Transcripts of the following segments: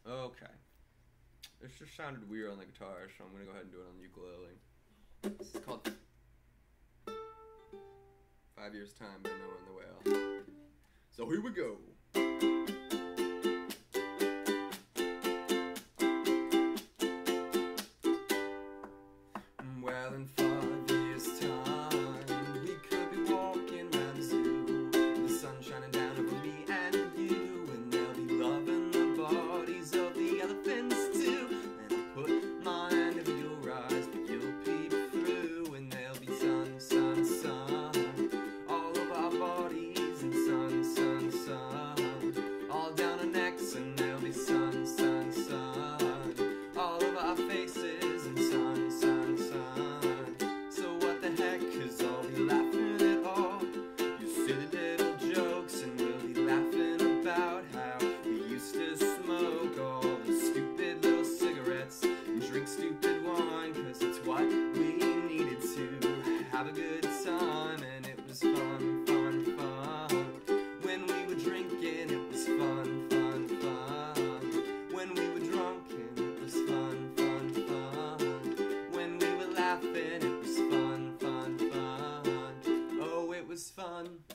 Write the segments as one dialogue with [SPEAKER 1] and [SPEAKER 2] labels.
[SPEAKER 1] Okay. This just sounded weird on the guitar, so I'm gonna go ahead and do it on the ukulele. This is called 5 Years Time by Noah and the Whale. So here we go. Well, in 5 years' time, we could be walking around the zoo, the sun shining down over me and you, and they'll be loving the bodies of the elephants too. And I'll put my hand over your eyes, but you'll peep through, and there'll be sun, sun, sun, all of our bodies, and sun, sun, sun, all down our necks, and there'll be sun, sun, sun, all of our faces, and sun, sun, sun. So what the heck, 'cause I'll be laughing at all your silly little jokes, and we'll be laughing about how we used to smoke all the stupid little cigarettes and drink stupid wine, 'cause it's what we needed to have a good time. And it was fun, fun, fun. When we were drinking, it was fun, fun, fun. When we were drunk, and it was fun, fun, fun. When we were laughing, it was fun, fun, fun. Oh, it was fun.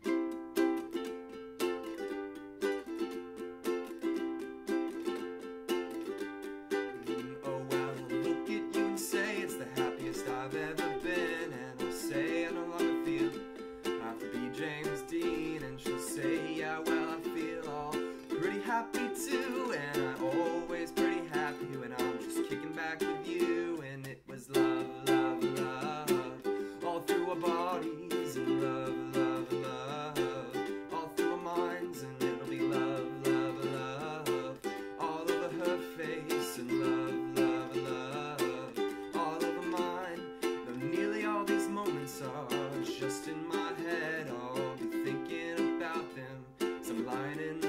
[SPEAKER 1] Oh, well, I'll look at you and say it's the happiest I've ever been, and I'll say I no longer feel I have to be James Dean, and she'll say, yeah, well, I feel all pretty happy too, and I'm always pretty happy when I'm just kicking back with you. And it was love, love, love, all through our bodies, and love, love, love, all through our minds, and it'll be love, love, love, all over her face, and love, love, love, all over mine. Though nearly all these moments are just in my head, I'll be thinking about them as I'm lying in the